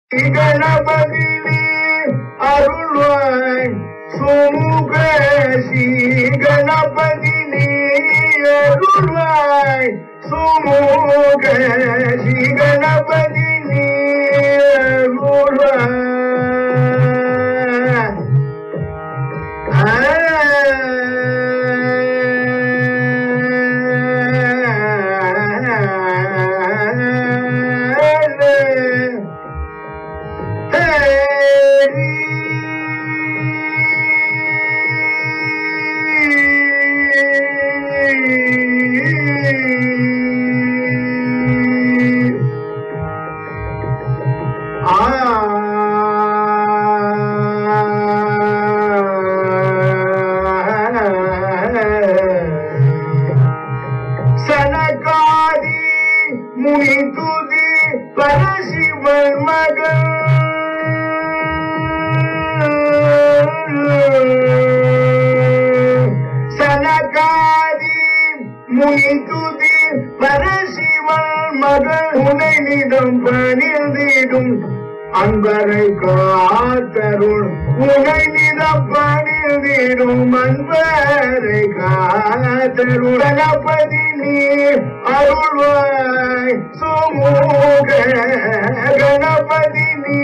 கணபதி அருள்வாய் சுமுக ஸ்ரீ கணபதி அருள்வாய் சுமுக ஸ்ரீ கணபதி அருள்வாய் சனகாதி முனி துதி பரசிவன் மகன் சனகாதி முனி துதி பரசிவன் மகன் உனை நிதம் பணிந்திடும் அன்பரை காத்தருள் உனை நிதம் பணிந்திடும் அன்பரை காத்தருள் கணபதி நீ அருள்வாய் சுமுக கணபதி நீ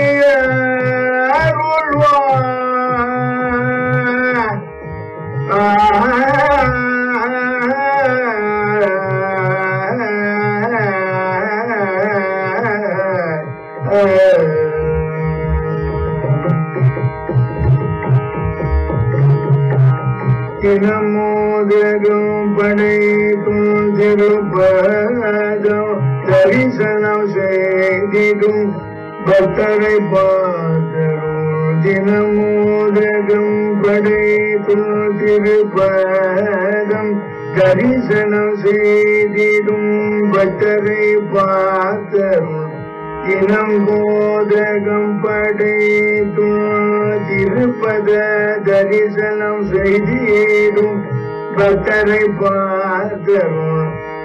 தினமோதகம் படைக்கும் திருப்பதம் தரிசனம் செய்திடும் பக்தரை பார்த்தரும் தினமோதகம் படைக்கும் திருப்பதம் தரிசனம் செய்திடும் பக்தரை பார்த்தரும் தினம் போதகம் படைத்தும் திருப்பத தரிசனம் செய்திடும் பக்தரை பார்த்தரும்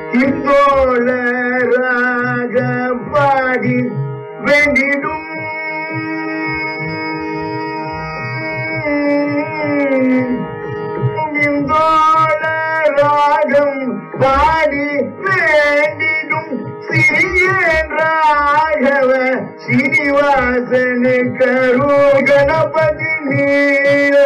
இந்தோழராக பாடி வேண்டிடும் இந்தோழராகம் பாடி வேண்டிடும் சிறியன் ராகவ ஸ்ரீனிவாசனு கரு கணபதி நீர